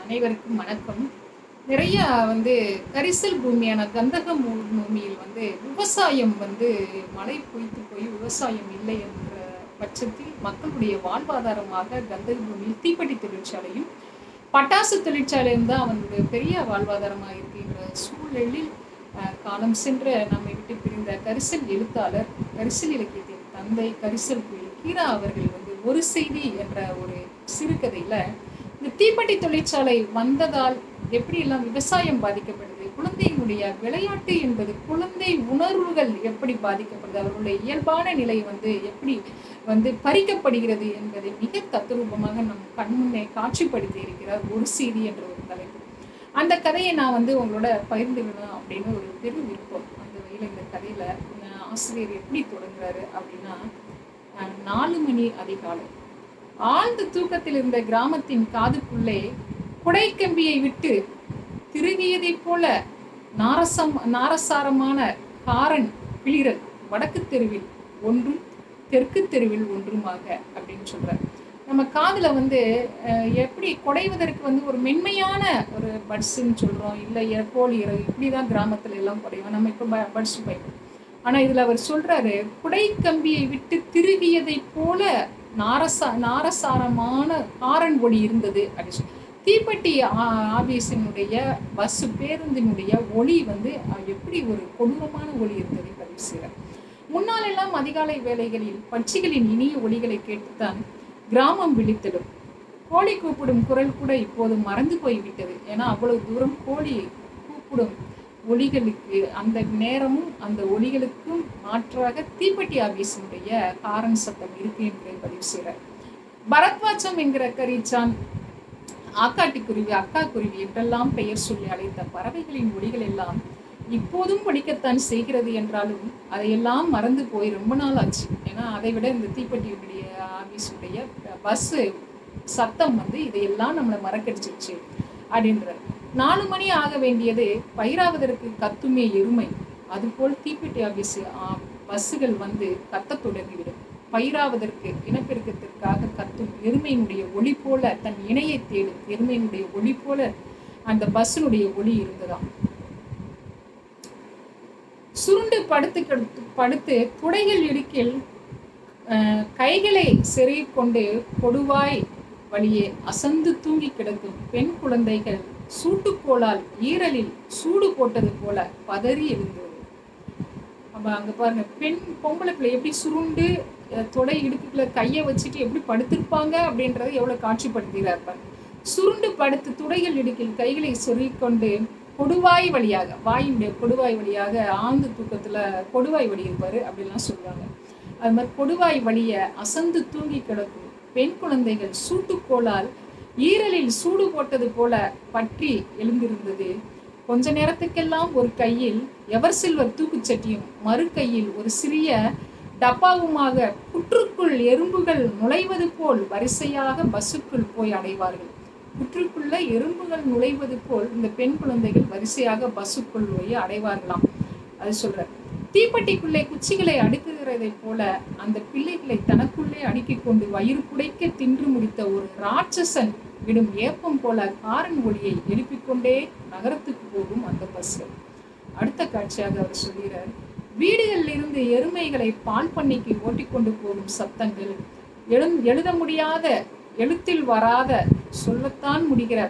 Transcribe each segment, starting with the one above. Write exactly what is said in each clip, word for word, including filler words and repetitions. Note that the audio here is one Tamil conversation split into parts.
அனைவருக்கும் வணக்கம். நிறைய வந்து கரிசல் பூமியான கந்தக பூ- பூமியில் வந்து விவசாயம் வந்து மழை பொய்த்து போய் விவசாயம் இல்லை என்ற பட்சத்தில் மக்களுடைய வாழ்வாதாரமாக கந்தக பூமியில் தீப்பெட்டி தொழிற்சாலையும் பட்டாசு தொழிற்சாலையும் தான் அவனுடைய பெரிய வாழ்வாதாரமாக இருக்கின்ற சூழலில் அஹ், காலம் சென்ற நம்மை விட்டு பிரிந்த கரிசல் எழுத்தாளர், கரிசல் இலக்கியத்தின் தந்தை கரிசல் புயல் கீரா அவர்கள் வந்து ஒரு செய்தி என்ற ஒரு சிறுகதையில இந்த தீப்பெட்டி தொழிற்சாலை வந்ததால் எப்படியெல்லாம் விவசாயம் பாதிக்கப்படுது, குழந்தையினுடைய விளையாட்டு என்பது குழந்தை உணர்வுகள் எப்படி பாதிக்கப்படுது, அவர்களுடைய இயல்பான நிலை வந்து எப்படி வந்து பறிக்கப்படுகிறது என்பதை மிக தத்துரூபமாக நம் கண்முன்னே காட்சிப்படுத்தி இருக்கிறார் ஒரு செய்தி என்ற ஒரு தலைப்பு. அந்த கதையை நான் வந்து உங்களோட பகிர்ந்துக்கணும் அப்படின்னு ஒரு பெரு விருப்பம். அந்த வகையில் இந்த கதையில அஹ், ஆசிரியர் எப்படி தொடங்குறாரு அப்படின்னா, அஹ், நாலு மணி அதிகாலை ஆழ்ந்த தூக்கத்தில் இருந்த கிராமத்தின் காதுக்குள்ளே குடைக்கம்பியை விட்டு திருகியதைப் போல நாரசம் நாரசாரமான காரன் பிளிரல் வடக்கு தெருவில் ஒன்றும் தெற்கு தெருவில் ஒன்றுமாக அப்படின்னு சொல்றார். நம்ம காதுல வந்து அஹ், எப்படி குடைவதற்கு வந்து ஒரு மென்மையான ஒரு பட்ஸ்ன்னு சொல்றோம், இல்லை கோழி இறகு இப்படிதான் கிராமத்துல எல்லாம் குடைவோம். நம்ம இப்போ பட்ஸ் போயிடும். ஆனா இதுல அவர் சொல்றாரு, குடைக்கம்பியை விட்டு திருகியதை போல நாரசா நாரசாரமான காரன் ஒளி இருந்தது அப்படின்னு சொல்லி. தீப்பெட்டி ஆ- ஆபீஸினுடைய பஸ் பேருந்தினுடைய ஒளி வந்து அஹ், எப்படி ஒரு கொடூரமான ஒளி இருந்ததை பதிவு செய்கிறார். முன்னால் எல்லாம் அதிகாலை வேளைகளில் பட்சிகளின் இனிய ஒலிகளை கேட்டுத்தான் கிராமம் விழித்திடும். கோழி கூப்பிடும் குரல் கூட இப்போது மறந்து போய்விட்டது. ஏன்னா அவ்வளவு தூரம் கோழி கூப்பிடும் ஒலிகளுக்கு அந்த நேரமும் அந்த ஒலிகளுக்கும் மாற்றாக தீப்பெட்டி ஆபீஸினுடைய காரன் சத்தம் இருக்கு என்பதை பதிவு செய்கிறார். பரத்வாச்சம் என்கிற கரிச்சான், ஆக்காட்டி குருவி, அக்கா குருவி என்றெல்லாம் பெயர் சொல்லி அழைத்த பறவைகளின் ஒலிகள் எல்லாம் இப்போதும் ஒலிக்கத்தான் செய்கிறது என்றாலும் அதையெல்லாம் மறந்து போய் ரொம்ப நாள் ஆச்சு. ஏன்னா அதை விட இந்த தீப்பெட்டியுடைய ஆபீஸுடைய பஸ் சத்தம் வந்து இதையெல்லாம் நம்மளை மறக்கடிச்சிருச்சு அப்படின்றார். நாலு மணி ஆக வேண்டியது பயிராவதற்கு கத்துமே எருமை, அதுபோல் தீப்பெட்டி ஆபீஸ் பஸ்ஸுகள் வந்து கத்த தொடங்கிவிடும். பயிராவதற்கு இனப்பெருக்கத்திற்காக கத்தும் எருமையினுடைய ஒளி போல, தன் இணையை தேடும் எருமையினுடைய ஒளி போல அந்த பஸ்ஸினுடைய ஒளி இருந்ததாம். சுருண்டு படுத்து கிடத்து படுத்து துடைகள் இடுக்கில் அஹ், கைகளை செருகி கொண்டு கொடுவாய் வழியே அசந்து தூங்கி கிடக்கும் பெண் குழந்தைகள் சூட்டுக்கோளால் ஈரலில் சூடு போட்டது போல பதறி எழுந்தது. அப்ப அங்க பாருங்க, பெண் பொம்பளை பிள்ளை எப்படி சுருண்டு அஹ், தொடை இடுக்குள்ள கையை வச்சுட்டு எப்படி படுத்திருப்பாங்க அப்படின்றத எவ்வளவு காட்சிப்படுத்துகிறார் பாருங்க. சுருண்டு படுத்து துடைகள் இடுக்கில் கைகளை சொருகிக்கொண்டு கொடுவாய் வழியாக, வாயுடைய கொடுவாய் வழியாக, ஆழ்ந்த தூக்கத்துல கொடுவாய் வழி இருப்பாரு அப்படின்லாம் சொல்லுவாங்க. அது மாதிரி கொடுவாய் வழிய அசந்து தூங்கி கிடக்கும் பெண் குழந்தைகள் சூட்டுக்கோளால் ஈரலில் சூடு போட்டது போல பற்றி எழுந்திருந்தது. கொஞ்ச நேரத்துக்கெல்லாம் ஒரு கையில் எவர் சில்வர் தூக்குச்சட்டியும் மறு கையில் ஒரு சிறிய டப்பாவுமாக புற்றுக்குள் எறும்புகள் நுழைவது போல் வரிசையாக பஸ்ஸுக்குள் போய் அடைவார்கள். புற்றுக்குள்ள எறும்புகள் நுழைவது போல் இந்த பெண் குழந்தைகள் வரிசையாக பஸ்ஸுக்குள் போய் அடைவார்களாம். அது சொல்ற. தீப்பெட்டிக்குள்ளே குச்சிகளை அடுக்குகிறதை போல அந்த பிள்ளைகளை தனக்குள்ளே அடுக்கிக் கொண்டு வயிறு புடைக்க தின்று முடித்த ஒரு ராட்சசன் விடும் ஏப்பம் போல காரன் ஒளியை எழுப்பிக்கொண்டே நகரத்துக்கு போகும் அந்த பஸ்கள். அடுத்த காட்சியாக அவர் சொல்கிறார், வீடுகளில் இருந்து எருமைகளை பால் பண்ணைக்கு ஓட்டிக்கொண்டு போகும் சத்தங்கள், எழு எழுத முடியாத, எழுத்தில் வராத, சொல்லத்தான் முடிகிற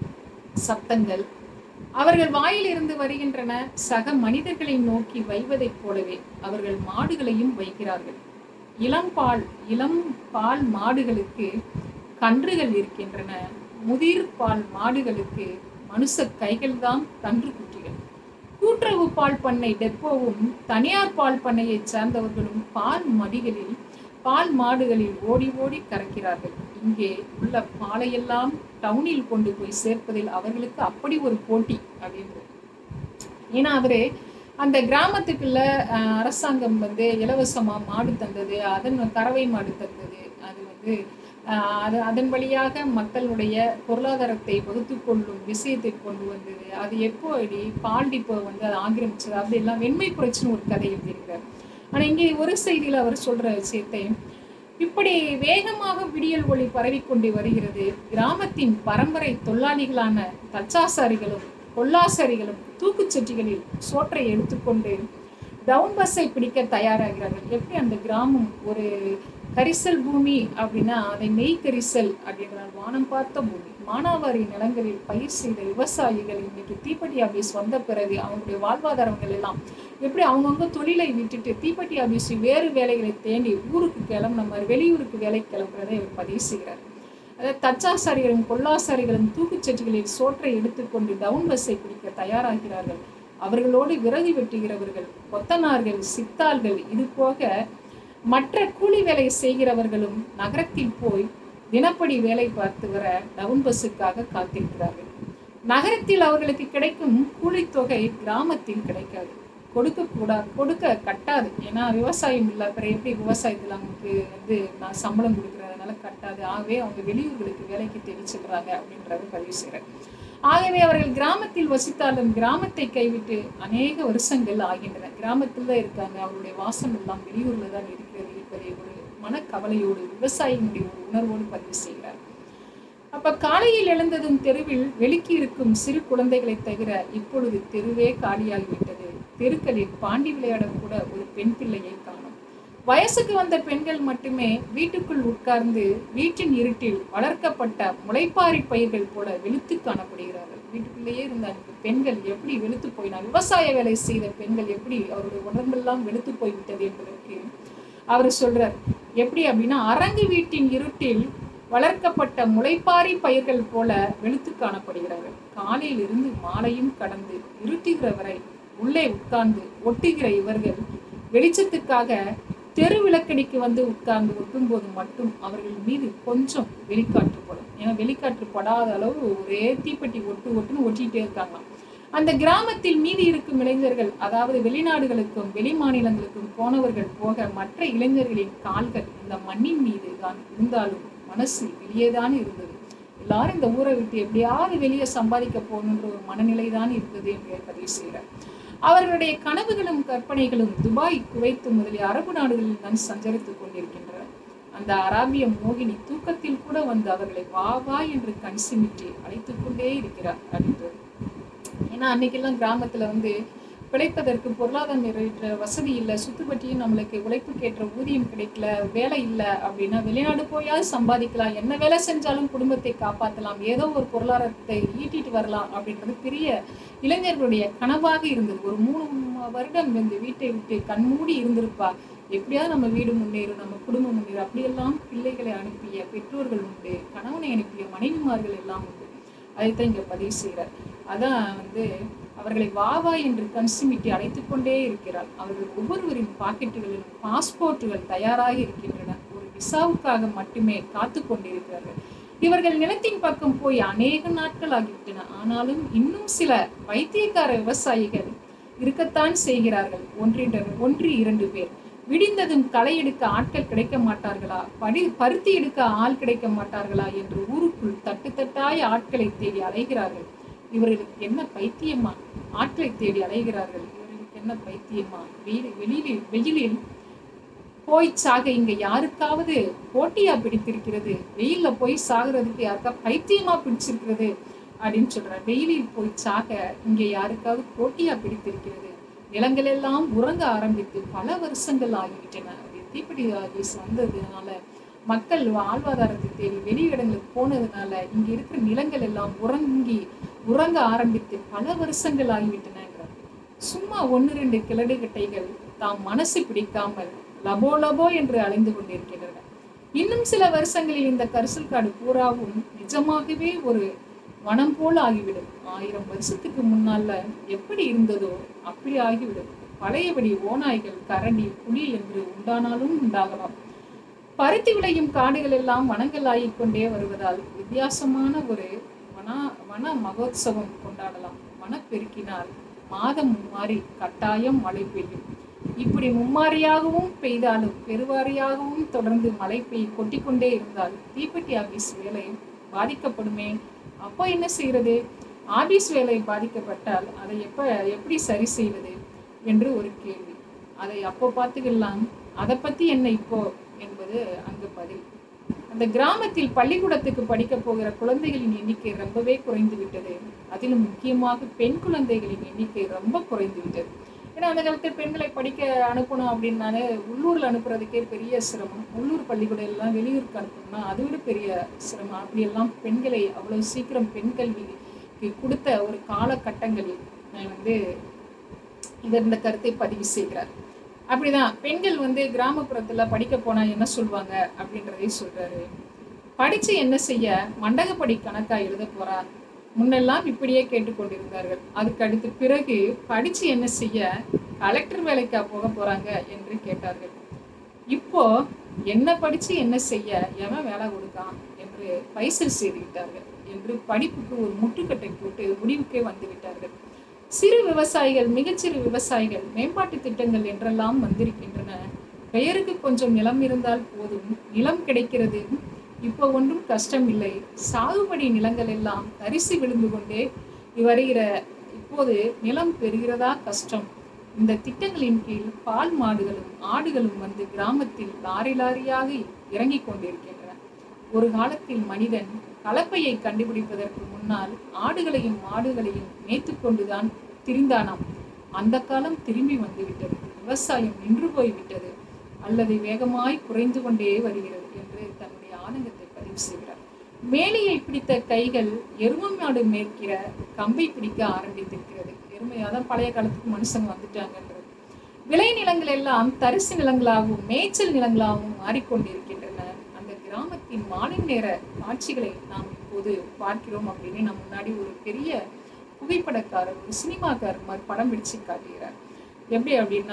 சத்தங்கள் அவர்கள் வாயிலிருந்து வருகின்றன. சக மனிதர்களை நோக்கி வைவதைப் போலவே அவர்கள் மாடுகளையும் வைக்கிறார்கள். இளம் பால் இளம் பால் மாடுகளுக்கு கன்றுகள் இருக்கின்றன. முதிர் பால் மாடுகளுக்கு மனுஷ கைகள்தான் கன்று குட்டிகள். கூட்டுறவு பால் பண்ணை டெப்போவும் தனியார் பால் பண்ணையைச் சேர்ந்தவர்களும் பால் மடிகளில் பால் மாடுகளில் ஓடி ஓடி கறக்கிறார்கள். இங்கே உள்ள பாலையெல்லாம் டவுனில் கொண்டு போய் சேர்ப்பதில் அவர்களுக்கு அப்படி ஒரு போட்டி அப்படின்றது. ஏன்னா அவரு அந்த கிராமத்துக்குள்ள அஹ், அரசாங்கம் வந்து இலவசமா மாடு தந்தது, அதன் கறவை மாடு தந்தது. அது வந்து அஹ், அது அதன் வழியாக மக்களுடைய பொருளாதாரத்தை வகுத்து கொள்ளும் விஷயத்தை கொண்டு வந்தது. அது எப்போ அடி பால் டிப்போ வந்து அதை ஆக்கிரமிச்சது, அப்படி எல்லாம் வெண்மை புரட்சின்னு ஒரு கதை எழுதியிருக்கிறார். ஆனா இங்கே ஒரு செய்தியில அவர் சொல்ற விஷயத்தை, இப்படி வேகமாக விடியல் ஒளி பரவிக்கொண்டு வருகிறது. கிராமத்தின் பரம்பரை தொழிலாளிகளான தச்சாசாரிகளும் கொல்லாசாரிகளும் தூக்குச்சட்டிகளில் சோற்றை எடுத்துக்கொண்டு டவுன் பஸ்ஸை பிடிக்க தயாராகிறார்கள். எப்படி அந்த கிராமம் ஒரு கரிசல் பூமி அப்படின்னா அதை மெய் கரிசல் அப்படின்றால் வானம் பார்த்த பூமி. மானாவாரி நிலங்களில் பயிர் செய்த விவசாயிகள் இன்னைக்கு தீப்பெட்டி ஆபீஸ் வந்த பிறகு அவங்களுடைய வாழ்வாதாரங்கள் எல்லாம் எப்படி அவங்கவுங்க தொழிலை விட்டுட்டு தீப்பெட்டி ஆபீஸ் வேறு வேலைகளை தேடி ஊருக்கு கிளம்புன மாதிரி வெளியூருக்கு வேலை கிளம்புறதை இவர் பதிவு செய்கிறார். அதாவது தச்சாசாரிகளும் கொல்லாசாரிகளும் தூக்குச்சட்டிகளில் சோற்றை எடுத்துக்கொண்டு டவுன் பஸ்ஸை பிடிக்க தயாராகிறார்கள். அவர்களோடு விறகு வெட்டுகிறவர்கள், கொத்தனார்கள், சித்தாள்கள், இது போக மற்ற கூலி வேலை செய்கிறவர்களும் நகரத்தில் போய் தினப்படி வேலை பார்த்து வர டவுன் பஸ்ஸுக்காக காத்திருக்கிறார்கள். நகரத்தில் அவர்களுக்கு கிடைக்கும் கூலித்தொகை கிராமத்தில் கிடைக்காது, கொடுக்க கூடாது, கொடுக்க கட்டாது. ஏன்னா விவசாயம் இல்லை, அப்புறம் எப்படி விவசாயத்தில் அவங்களுக்கு வந்து நான் சம்பளம் கொடுக்குறதுனால கட்டாது. ஆகவே அவங்க வெளியூர்களுக்கு வேலைக்கு தேடி செல்றாங்க அப்படின்றத பதிவு செய்கிறேன். ஆகவே அவர்கள் கிராமத்தில் வசித்தாலும் கிராமத்தை கைவிட்டு அநேக வருஷங்கள் ஆகின்றன. கிராமத்தில் தான் இருக்காங்க, அவருடைய வாசம் எல்லாம் வெளியூரில் தான் இருக்கிறது இருப்பதை ஒரு மனக்கவலையோடு விவசாயிகளுடைய ஒரு உணர்வோடு பதிவு செய்கிறார். அப்ப காலையில் எழுந்ததும் தெருவில் வெளிக்கி இருக்கும் சிறு குழந்தைகளை தவிர இப்பொழுது தெருவே காலியாகிவிட்டது. தெருக்களில் பாண்டி விளையாட கூட ஒரு பெண் பிள்ளையை காணும். வயசுக்கு வந்த பெண்கள் மட்டுமே வீட்டுக்குள் உட்கார்ந்து வீட்டின் இருட்டில் வளர்க்கப்பட்ட முளைப்பாரி பயிர்கள் போல வெளுத்து காணப்படுகிறார்கள். வீட்டுக்குள்ளேயே இருந்த பெண்கள் எப்படி வெளுத்து போயினா, விவசாய வேலை செய்த பெண்கள் எப்படி அவருடைய உடம்பெல்லாம் வெளுத்து போய்விட்டது என்பதற்கு அவர் சொல்றார். எப்படி அப்படின்னா, அரங்கு வீட்டின் இருட்டில் வளர்க்கப்பட்ட முளைப்பாரி பயிர்கள் போல வெளுத்து காணப்படுகிறார்கள். காலையில் இருந்து மாலையும் கடந்து இருட்டுகிற வரை உள்ளே உட்கார்ந்து ஒட்டுகிற இவர்கள் வெளிச்சத்துக்காக தெரு விளக்கடிக்கு வந்து உட்கார்ந்து ஒட்டும் போது மட்டும் அவர்கள் மீது கொஞ்சம் வெளிக்காற்று படும். ஏன்னா வெளிக்காற்று படாத அளவு ஒரே தீப்பெட்டி ஒட்டு ஒட்டுன்னு ஒட்டிகிட்டே இருக்காங்க. அந்த கிராமத்தில் மீதி இருக்கும் இளைஞர்கள், அதாவது வெளிநாடுகளுக்கும் வெளி மாநிலங்களுக்கும் போனவர்கள் போக மற்ற இளைஞர்களின் கால்கள் இந்த மண்ணின் மீது தான் இருந்தாலும் மனசு வெளியேதான் இருந்தது. எல்லாரும் இந்த ஊரை விட்டு எப்படியாவது வெளியே சம்பாதிக்க போகணுன்ற ஒரு மனநிலை தான் இருந்தது என்று பதிவு செய்கிறார். அவர்களுடைய கனவுகளும் கற்பனைகளும் துபாய், குவைத்து முதலிய அரபு நாடுகளில் தான் சஞ்சரித்துக் கொண்டிருக்கின்றன. அந்த அராபிய மோகினி தூக்கத்தில் கூட வந்து அவர்களை வா வா என்று கண் சிமிட்டி அழைத்துக் கொண்டே இருக்கிறார் அப்படின்றது. ஏன்னா அன்னைக்கெல்லாம் கிராமத்துல வந்து பிழைப்பதற்கு பொருளாதாரம் நிறைவேற்ற வசதி இல்லை, சுத்துப்பட்டியும் நம்மளுக்கு உழைப்புக்கேற்ற ஊதியம் கிடைக்கல, வேலை இல்லை அப்படின்னா வெளிநாடு போயாவது சம்பாதிக்கலாம், என்ன வேலை செஞ்சாலும் குடும்பத்தை காப்பாற்றலாம், ஏதோ ஒரு பொருளாதாரத்தை ஈட்டிட்டு வரலாம் அப்படின்றது பெரிய இளைஞர்களுடைய கனவாக இருந்தது. ஒரு மூணு வருடம் இந்த வீட்டை விட்டு கண்மூடி இருந்திருப்பா, எப்படியாவது நம்ம வீடு முன்னேறும், நம்ம குடும்பம் முன்னேறும், அப்படியெல்லாம் பிள்ளைகளை அனுப்பிய பெற்றோர்கள் உண்டு, கணவனை அனுப்பிய மனைவிமார்கள் எல்லாம் உண்டு. அதைத்தான் இங்க பதிவு செய்கிறார். அதான் வந்து அவர்களை வாவா என்று கன்சிமிட்டி அழைத்து கொண்டே இருக்கிறார். அவர்கள் ஒவ்வொருவரின் பாக்கெட்டுகளிலும் பாஸ்போர்ட்டுகள் தயாராக இருக்கின்றன. ஒரு விசாவுக்காக மட்டுமே காத்து கொண்டிருக்கிறார்கள். இவர்கள் நிலத்தின் பக்கம் போய் அநேக நாட்கள் ஆகிவிட்டன. ஆனாலும் இன்னும் சில வைத்தியக்கார விவசாயிகள் இருக்கத்தான் செய்கிறார்கள். ஒன்றின்ற ஒன்று இரண்டு பேர். விடிந்ததும் களை எடுக்க ஆட்கள் கிடைக்க மாட்டார்களா, படி பருத்தி எடுக்க ஆள் கிடைக்க மாட்டார்களா என்று ஊருக்குள் தட்டு தட்டாய் ஆட்களை தேடி அலைகிறார்கள். இவர்களுக்கு என்ன பைத்தியமா ஆட்களை தேடி அலைகிறார்கள்? இவர்களுக்கு என்ன பைத்தியமா? வெயில் வெளியில் வெயிலில் போய் சாக இங்க யாருக்காவது போட்டியா பிடித்திருக்கிறது? வெயில்ல போய் சாகிறதுக்கு யாருக்கா பைத்தியமா பிடிச்சிருக்கிறது அப்படின்னு சொல்றார். வெயிலில் போய் சாக இங்க யாருக்காவது போட்டியா பிடித்திருக்கிறது? நிலங்கள் எல்லாம் உறங்க ஆரம்பித்து பல வருஷங்கள் ஆகிவிட்டன. தீப்பெட்டி ஆபீஸ் வந்ததுனால மக்கள் வாழ்வாதாரத்தை தேடி வெளியிடங்களுக்கு போனதுனால இங்க இருக்கிற நிலங்கள் எல்லாம் உறங்கி உறங்க ஆரம்பித்து பல வருஷங்கள் ஆகிவிட்டனங்கிறார். சும்மா ஒன்று ரெண்டு கிளடுகட்டைகள் தாம் மனசு பிடிக்காமல் லபோ லபோ என்று அலைந்து கொண்டிருக்கின்றன. இன்னும் சில வருஷங்களில் இந்த கரிசல் காடு பூராவும் நிஜமாகவே ஒரு வனம் போல ஆகிவிடும். ஆயிரம் வருஷத்துக்கு முன்னால எப்படி இருந்ததோ அப்படி ஆகிவிடும். பழையபடி ஓநாய்கள், கரடி, புலி என்று உண்டானாலும் உண்டாகலாம். பருத்தி விளையும் காடுகள் எல்லாம் வனங்கள் ஆகிக்கொண்டே வருவதால் வித்தியாசமான ஒரு வன வன மகோத்சவம் கொண்டாடலாம். வனப்பெருக்கினால் மாதம் மும்மாறி கட்டாயம் மழை பெய்யும். இப்படி மும்மாரியாகவும் பெய்தாலும் பெருவாரியாகவும் தொடர்ந்து மழை பெய் கொட்டிக்கொண்டே இருந்தால் தீப்பெட்டி ஆபீஸ் வேலை பாதிக்கப்படுமே. அப்போ என்ன செய்யறது? ஆபீஸ் வேலை பாதிக்கப்பட்டால் அதை எப்ப எப்படி சரி செய்வது என்று ஒரு கேள்வி. அதை அப்போ பார்த்துக்கலாம். அதை பத்தி என்ன இப்போ என்பது அங்கு பதில். அந்த கிராமத்தில் பள்ளிக்கூடத்துக்கு படிக்க போகிற குழந்தைகளின் எண்ணிக்கை ரொம்பவே குறைந்து விட்டது. அதிலும் முக்கியமாக பெண் குழந்தைகளின் எண்ணிக்கை ரொம்ப குறைந்து விட்டது. ஏன்னா அந்த காலத்தில் பெண்களை படிக்க அனுப்பணும் அப்படின்னாலே உள்ளூரில் அனுப்புறதுக்கே பெரிய சிரமம். உள்ளூர் பள்ளிக்கூடம் எல்லாம் வெளியூருக்கு அனுப்பணும்னா அதை விட பெரிய சிரமம். அப்படியெல்லாம் பெண்களை அவ்வளோ சீக்கிரம் பெண் கல்விக்கு கொடுத்த ஒரு காலகட்டங்களில் வந்து இவர் இந்த கருத்தை பதிவு செய்கிறார். அப்படிதான் பெண்கள் வந்து கிராமப்புறத்தில் படிக்க போனால் என்ன சொல்லுவாங்க அப்படின்றதை சொல்கிறாரு. படித்து என்ன செய்ய, மண்டகப்படி கணக்காக எழுத போகிறா, முன்னெல்லாம் இப்படியே கேட்டுக்கொண்டிருந்தார்கள். அதுக்கு அடுத்து பிறகு படித்து என்ன செய்ய, கலெக்டர் வேலைக்கா போக போகிறாங்க என்று கேட்டார்கள். இப்போ என்ன படித்து என்ன செய்ய, எவன் வேலை கொடுக்கான் என்று பைசல் செய்துவிட்டார்கள் என்று படிப்புக்கு ஒரு முட்டுக்கட்டை போட்டு முடிவுக்கே வந்து விட்டார்கள். சிறு விவசாயிகள், மிகச்சிறு விவசாயிகள், மேம்பாட்டு திட்டங்கள் என்றெல்லாம் வந்திருக்கின்றன. பெயருக்கு கொஞ்சம் நிலம் இருந்தால் போதும், நிலம் கிடைக்கிறது. இப்போ ஒன்றும் கஷ்டம் இல்லை. சாகுபடி நிலங்கள் எல்லாம் அரிசி விழுந்து கொண்டே வருகிற இப்போது நிலம் பெறுகிறதா கஷ்டம். இந்த திட்டங்களின் கீழ் பால் மாடுகளும் ஆடுகளும் வந்து கிராமத்தில் லாரி லாரியாக இறங்கி கொண்டிருக்கின்றன. ஒரு காலத்தில் மனிதன் கலப்பையை கண்டுபிடிப்பதற்கு முன்னால் ஆடுகளையும் மாடுகளையும் மேய்த்து கொண்டுதான் திரிந்தானாம். அந்த காலம் திரும்பி வந்துவிட்டது. விவசாயம் நின்று போய்விட்டது அல்லது வேகமாய் குறைந்து கொண்டே வருகிறது என்று தன்னுடைய ஆனந்தத்தை பதிவு செய்கிறார். மேலையை பிடித்த கைகள் எருமை மாடு மேய்க்கிற கம்பை பிடிக்க ஆரம்பித்திருக்கிறது. எருமையாதான் பழைய காலத்துக்கு மனுஷங்க வந்துட்டாங்கன்றது. விளை நிலங்கள் எல்லாம் தரிசு நிலங்களாகவும் மேய்ச்சல் நிலங்களாகவும் மாறிக்கொண்டிருக்கின்றன. அந்த கிராமத்தின் மாலை நேர காட்சிகளை நாம் இப்போது பார்க்கிறோம் அப்படின்னு நம்ம முன்னாடி ஒரு பெரிய புகைப்படக்காரர், ஒரு சினிமாக்காரர் மாதிரி படம் பிடிச்சு காட்டுகிறார். எப்படி அப்படின்னா,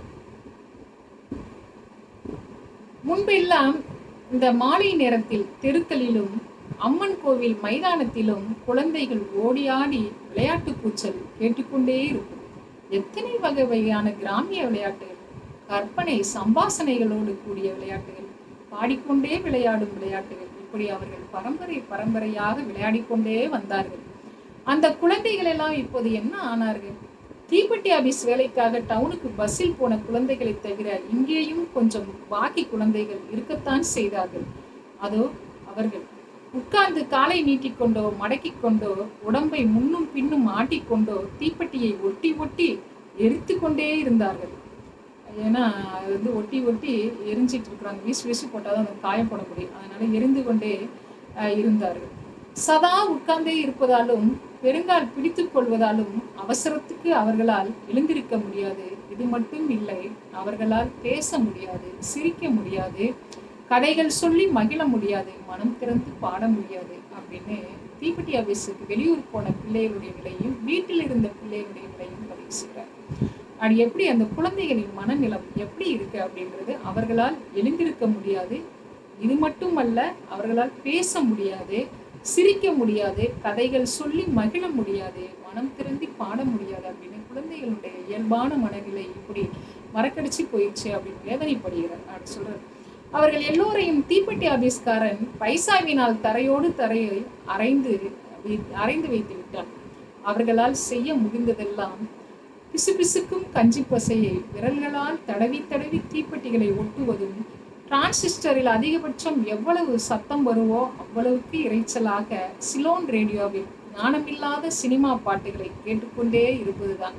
முன்பெல்லாம் இந்த மாலை நேரத்தில் தெருக்களிலும் அம்மன் கோவில் மைதானத்திலும் குழந்தைகள் ஓடியாடி விளையாட்டு கூச்சல் கேட்டுக்கொண்டே இருக்கும். எத்தனை வகை வகையான கிராமிய விளையாட்டுகள், கற்பனை சம்பாசனைகளோடு கூடிய விளையாட்டுகள், பாடிக்கொண்டே விளையாடும் விளையாட்டுகள், இப்படி அவர்கள் பரம்பரை பரம்பரையாக விளையாடி கொண்டே வந்தார்கள். அந்த குழந்தைகள் எல்லாம் இப்போது என்ன ஆனார்கள்? தீப்பெட்டி ஆபீஸ் வேலைக்காக டவுனுக்கு பஸ்ஸில் போன குழந்தைகளை தவிர இங்கேயும் கொஞ்சம் பாக்கி குழந்தைகள் இருக்கத்தான் செய்தார்கள். அதோ அவர்கள் உட்கார்ந்து காலை நீட்டிக்கொண்டோ மடக்கி கொண்டோ உடம்பை முன்னும் பின்னும் ஆட்டிக்கொண்டோ தீப்பெட்டியை ஒட்டி ஒட்டி எரித்து கொண்டே இருந்தார்கள். ஏன்னா அது வந்து ஒட்டி ஒட்டி எரிஞ்சிட்டு இருக்கிறாங்க. வீசு வீசு போட்டாதான் அந்த காயம் போட முடியும். அதனால எரிந்து கொண்டே இருந்தார்கள். சதா உட்கார்ந்தே இருப்பதாலும் பெருங்கால் பிடித்துக் கொள்வதாலும் அவசரத்துக்கு அவர்களால் எழுந்திருக்க முடியாது. இது மட்டும் இல்லை, அவர்களால் பேச முடியாது, சிரிக்க முடியாது, கதைகள் சொல்லி மகிழ முடியாது, மனம் திறந்து பாட முடியாது அப்படின்னு தீப்பெட்டி ஆபீஸுக்கு வெளியூர் போன பிள்ளைகளுடைய நிலையும் வீட்டில் இருந்த பிள்ளைகளுடைய நிலையும் பதிவு செய்கிறார். அது எப்படி அந்த குழந்தைகளின் மனநிலம் எப்படி இருக்கு அப்படின்றது, அவர்களால் எழுந்திருக்க முடியாது, இது மட்டுமல்ல அவர்களால் பேச முடியாது, சிரிக்க முடியாது, கதைகள் சொல்லி மகிழ முடியாது, மனம் திறந்து பாட முடியாது அப்படின்னு குழந்தைகளுடைய இயல்பான மனநிலை இப்படி மறக்கடிச்சு போயிடுச்சு அப்படின்னு வேதனைப்படுகிறார். அப்படி சொல்றாரு. அவர்கள் எல்லோரையும் தீப்பெட்டி ஆபீஸ்காரன் பைசாவினால் தரையோடு தரையை அரைந்து அரைந்து வைத்து விட்டான். அவர்களால் செய்ய முடிந்ததெல்லாம் பிசு பிசுக்கும் கஞ்சி பசையை விரல்களால் தடவி தடவி தீப்பெட்டிகளை ஒட்டுவதும், டிரான்சிஸ்டரில் அதிகபட்சம் எவ்வளவு சத்தம் வருவோ அவ்வளவுக்கு இறைச்சலாக சிலோன் ரேடியோவில் ஞானமில்லாத சினிமா பாட்டுகளை கேட்டுக்கொண்டே இருப்பதுதான்.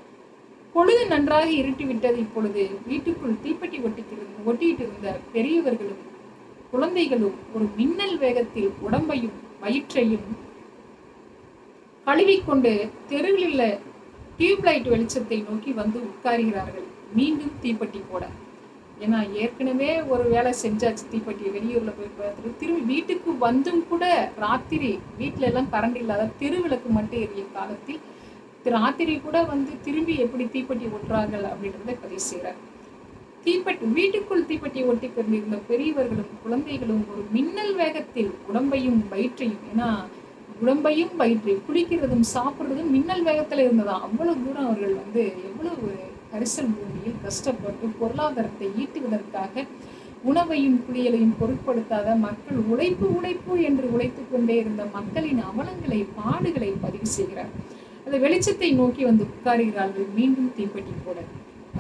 பொழுது நன்றாக இருட்டிவிட்டது. இப்பொழுது வீட்டுக்குள் தீப்பெட்டி ஒட்டிக்கிருந்து ஒட்டிட்டு இருந்த பெரியவர்களும் குழந்தைகளும் ஒரு மின்னல் வேகத்தில் உடம்பையும் வயிற்றையும் கழுவிக்கொண்டு தெருவில் டியூப்லைட் வெளிச்சத்தை நோக்கி வந்து உட்காருகிறார்கள். மீண்டும் தீப்பெட்டி போட. ஏன்னா ஏற்கனவே ஒரு வேலை செஞ்சாச்சு, தீப்பெட்டி வெளியூர்ல போய் பார்த்துட்டு திரும்பி வீட்டுக்கு வந்தும் கூட ராத்திரி வீட்டுல எல்லாம் கரண்ட் இல்லாத தெருவிளக்கு மட்டும் எரிய காலத்தில் ராத்திரி கூட வந்து திரும்பி எப்படி தீப்பெட்டி ஒட்டுறார்கள் அப்படின்றத பதிவு செய்கிறார். தீப்பெட்டி வீட்டுக்குள் தீப்பெட்டி ஒட்டி கொண்டிருந்த பெரியவர்களும் குழந்தைகளும் ஒரு மின்னல் வேகத்தில் உடம்பையும் வயிற்றையும், ஏன்னா உடம்பையும் வயிற்றை குளிக்கிறதும் சாப்பிட்றதும் மின்னல் வேகத்துல இருந்ததான். அவ்வளவு தூரம் அவர்கள் வந்து எவ்வளவு கரிசல் பூமியில் கஷ்டப்பட்டு பொருளாதாரத்தை ஈட்டுவதற்காக உணவையும் குளியலையும் பொருட்படுத்தாத மக்கள் உழைப்பு உழைப்பு என்று உழைத்து கொண்டே இருந்த மக்களின் அவலங்களை பாடுகளை பதிவு செய்கிறார். அந்த வெளிச்சத்தை நோக்கி வந்து உட்காருகிறார்கள். மீண்டும் தீப்பெட்டி போட.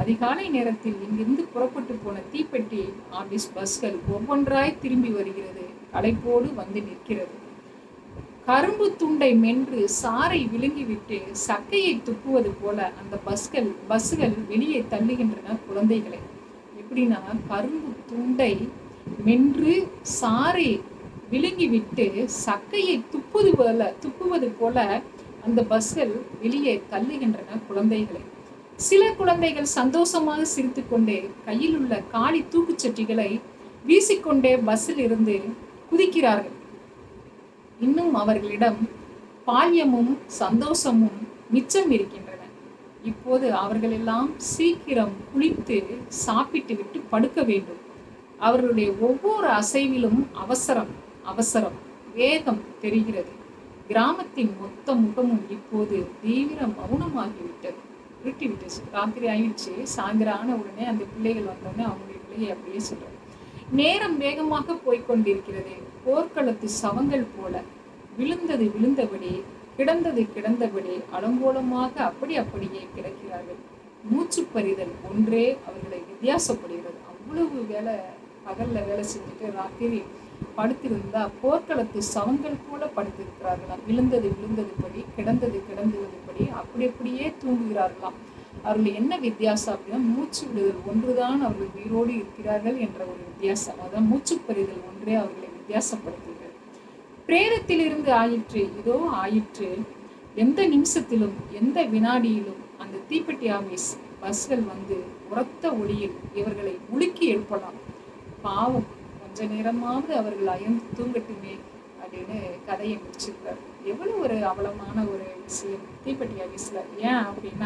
அதிகாலை நேரத்தில் இங்கிருந்து புறப்பட்டு போன தீப்பெட்டி ஆபீஸ் பஸ்கள் ஒவ்வொன்றாய் திரும்பி வருகிறது. களைப்போடு வந்து நிற்கிறது. கரும்பு துண்டை மென்று சாறை விழுங்கிவிட்டு சக்கையை துப்புவது போல அந்த பஸ்கள் பஸ்கள் வெளியே தள்ளுகின்றன குழந்தைகளை. எப்படின்னா, கரும்பு துண்டை மென்று சாறை விழுங்கிவிட்டு சக்கையை துப்புவது போல துப்புவது போல அந்த பஸ்கள் வெளியே தள்ளுகின்றன குழந்தைகளை. சில குழந்தைகள் சந்தோஷமாக சிரித்து கொண்டே கையில் உள்ள காலி தூக்குச்சட்டிகளை வீசிக்கொண்டே பஸ்ஸில் இருந்து குதிக்கிறார்கள். இன்னும் அவர்களிடம் பால்யமும் சந்தோஷமும் மிச்சம் இருக்கின்றன. இப்போது அவர்கள் எல்லாம் சீக்கிரம் குளித்து சாப்பிட்டு விட்டு படுக்க வேண்டும். அவர்களுடைய ஒவ்வொரு அசைவிலும் அவசரம் அவசரம் வேகம் தெரிகிறது. கிராமத்தின் மொத்த முகமும் இப்போது தீவிர மௌனமாகிவிட்டது. இருட்டிவிட்டுச்சு. ராத்திரி ஆயிடுச்சு. சாயந்தரம் ஆன உடனே அந்த பிள்ளைகள் வந்தோடனே அவங்களுடைய பிள்ளையை அப்படியே சொல்றாங்க. நேரம் வேகமாக போய்கொண்டிருக்கிறது. போர்க்களத்து சவங்கள் போல விழுந்தது விழுந்தபடி கிடந்தது கிடந்தபடி அலங்கோலமாக அப்படி அப்படியே கிடக்கிறார்கள். மூச்சு பறிதல் ஒன்றே அவர்களை வித்தியாசப்படுகிறது. அவ்வளவு வேலை பகல்ல வேலை செஞ்சுட்டு ராத்திரி படுத்திருந்தா போர்க்களத்து சவங்கள் போல படுத்திருக்கிறார்களாம். விழுந்தது விழுந்தது படி கிடந்தது கிடந்தது படி அப்படி அப்படியே தூங்குகிறார்களாம். அவர்கள் என்ன வித்தியாசம் அப்படின்னா, மூச்சு விடுதல் ஒன்றுதான் அவர்கள் உயிரோடு இருக்கிறார்கள் என்ற ஒரு வித்தியாசம். அதான் மூச்சு பறிதல் ஒன்றே அவர்களை வித்தியாசப்படுத்துகிறது. பிரேரத்திலிருந்து ஆயிற்று, இதோ ஆயிற்று. எந்த நிமிஷத்திலும் எந்த வினாடியிலும் அந்த தீப்பெட்டி ஆபீஸ் பஸ்கள் வந்து உரத்த ஒளியில் இவர்களை உலுக்கி எழுப்பலாம். பாவம், கொஞ்ச நேரமாவது அவர்கள் அயர்ந்து தூங்கட்டுமே அப்படின்னு கதையை முடிச்சிருக்கார். எவ்வளவு ஒரு அவலமான ஒரு விஷயம் தீப்பெட்டி ஆபீஸ்ல. ஏன் அப்படின்னா,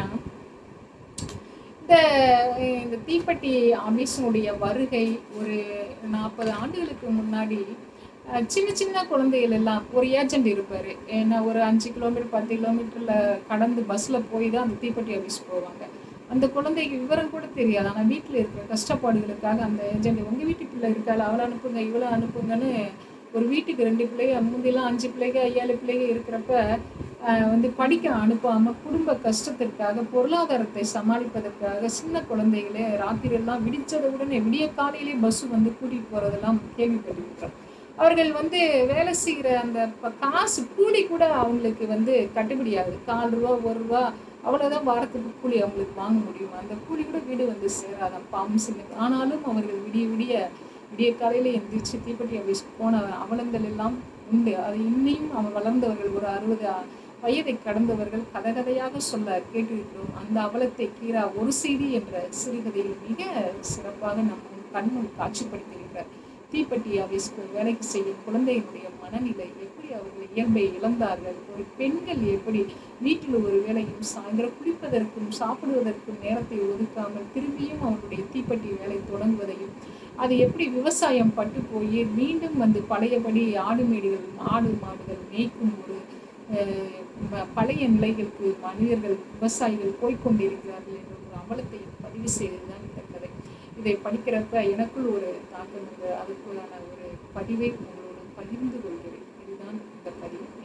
இந்த இந்த தீப்பெட்டி ஆபீஸினுடைய வருகை ஒரு நாற்பது ஆண்டுகளுக்கு முன்னாடி சின்ன சின்ன குழந்தைகள் எல்லாம் ஒரு ஏஜென்ட் இருப்பார். ஏன்னா ஒரு அஞ்சு கிலோமீட்டர் பத்து கிலோமீட்டரில் கடந்து பஸ்ஸில் போய் தான் அந்த தீப்பெட்டி ஆஃபீஸ் போவாங்க. அந்த குழந்தைக்கு விவரம் கூட தெரியாது. ஆனால் வீட்டில் இருக்கிற கஷ்டப்பாடுகளுக்காக அந்த ஏஜென்ட் உங்கள் வீட்டு பிள்ளை இருக்காள், அவளை அனுப்புங்க இவ்வளோ அனுப்புங்கன்னு ஒரு வீட்டுக்கு ரெண்டு பிள்ளைங்க முந்திலாம் அஞ்சு பிள்ளைங்க ஏழு பிள்ளைங்க இருக்கிறப்ப வந்து படிக்க அனுப்பாமல் குடும்ப கஷ்டத்திற்காக பொருளாதாரத்தை சமாளிப்பதற்காக சின்ன குழந்தைகளே ராத்திரியெல்லாம் விடிச்சதை உடனே விடிய காலையிலே பஸ்ஸு வந்து கூட்டிகிட்டு போகிறதெல்லாம் கேள்விப்பட்டிருக்கிறோம். அவர்கள் வந்து வேலை செய்கிற அந்த காசு கூலி கூட அவங்களுக்கு வந்து கட்டுப்படியாகுது. கால் ரூபா ஒரு ரூபா அவ்வளோதான் வாரத்துக்கு கூலி அவங்களுக்கு வாங்க முடியும். அந்த கூலி கூட வீடு வந்து சேராதான் பாவம் சின்ன. ஆனாலும் அவர்கள் விடிய விடிய விடிய காலையில் எந்திரிச்சு தீப்பெட்டி ஆஃபீஸ்க்கு போன அவலங்கள் எல்லாம் உண்டு. அது இன்னையும் அவன் வளர்ந்தவர்கள் ஒரு அறுபது வயதை கடந்தவர்கள் கதகதையாக சொல்ல கேட்டிருக்கிறோம். அந்த அவலத்தை கீரா ஒரு செய்தி என்ற சிறுகதையில் மிக சிறப்பாக நம் கண்முன் காட்சிப்படுத்தியிருக்கிறார். தீப்பெட்டி ஆபீஸ்க்கு வேலைக்கு செய்யும் குழந்தைகளுடைய மனநிலை எப்படி, அவர்கள் இயல்பை இழந்தார்கள், ஒரு பெண்கள் எப்படி வீட்டில் ஒரு வேலையும் சாயந்தரம் குளிப்பதற்கும் சாப்பிடுவதற்கும் நேரத்தை ஒதுக்காமல் திரும்பியும் அவருடைய தீப்பெட்டி வேலை தொடங்குவதையும், அது எப்படி விவசாயம் பட்டு போய் மீண்டும் வந்து பழையபடி ஆடு மேடுகள் ஆடு மாடுகள் மேய்க்கும் ஒரு பழைய நிலைகளுக்கு மனிதர்கள் விவசாயிகள் போய்கொண்டிருக்கிறார்கள் என்ற ஒரு அவலத்தை பதிவு செய்ததுதான் இந்த கதை. இதை படிக்கிறப்ப எனக்குள் ஒரு தாக்கம், அதுக்குள்ளான ஒரு பதிவை உங்களோடு பகிர்ந்து கொள்கிறேன். இதுதான் இந்த பதிவு.